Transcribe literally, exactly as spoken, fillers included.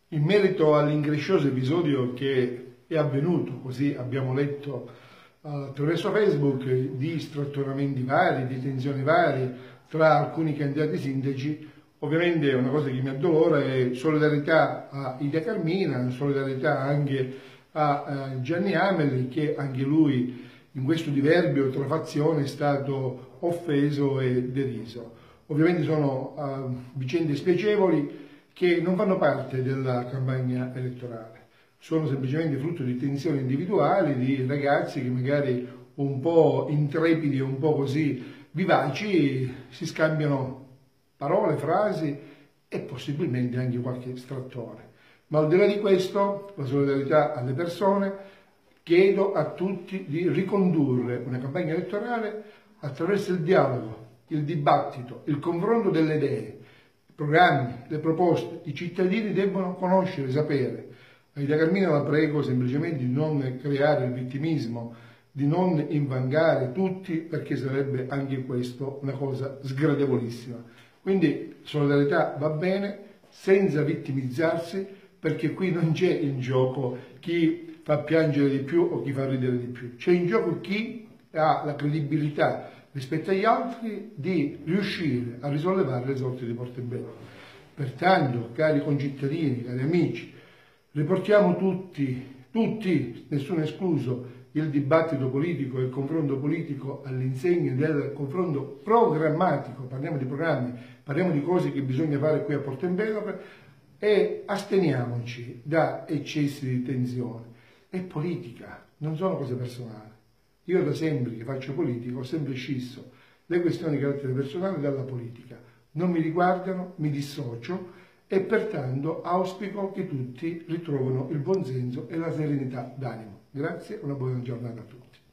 In merito all'increscioso episodio che è avvenuto, così abbiamo letto uh, attraverso Facebook, di strattonamenti vari, di tensioni varie tra alcuni candidati sindaci, ovviamente è una cosa che mi addolora, è solidarietà a Ida Carmina, solidarietà anche a uh, Gianni Ameli, che anche lui in questo diverbio tra fazioni è stato offeso e deriso. Ovviamente sono uh, vicende spiacevoli che non fanno parte della campagna elettorale, sono semplicemente frutto di tensioni individuali di ragazzi che magari un po' intrepidi, un po' così vivaci, si scambiano parole, frasi e possibilmente anche qualche strattore. Ma al di là di questo, la solidarietà alle persone, chiedo a tutti di ricondurre una campagna elettorale attraverso il dialogo, il dibattito, il confronto delle idee, i programmi, le proposte. I cittadini debbono conoscere, sapere. Aida Carmina la prego semplicemente di non creare il vittimismo, di non invangare tutti, perché sarebbe anche questo una cosa sgradevolissima. Quindi solidarietà va bene, senza vittimizzarsi, perché qui non c'è in gioco chi fa piangere di più o chi fa ridere di più. C'è in gioco chi ha la credibilità rispetto agli altri di riuscire a risollevare le sorti di Portobello. Pertanto, cari concittadini, cari amici, riportiamo tutti, tutti, nessuno escluso, il dibattito politico e il confronto politico all'insegna del confronto programmatico. Parliamo di programmi, parliamo di cose che bisogna fare qui a Portobello e asteniamoci da eccessi di tensione. È politica, non sono cose personali. Io da sempre che faccio politica ho sempre scisso le questioni di carattere personale dalla politica. Non mi riguardano, mi dissocio e pertanto auspico che tutti ritrovino il buonsenso e la serenità d'animo. Grazie e una buona giornata a tutti.